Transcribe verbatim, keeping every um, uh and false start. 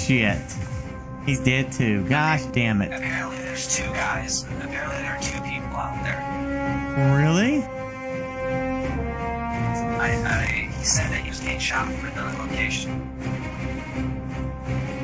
shit. He's dead too. Gosh damn it. Apparently there's two guys. Apparently there are two people out there. Really? I, I, he said that he was getting shot from another location.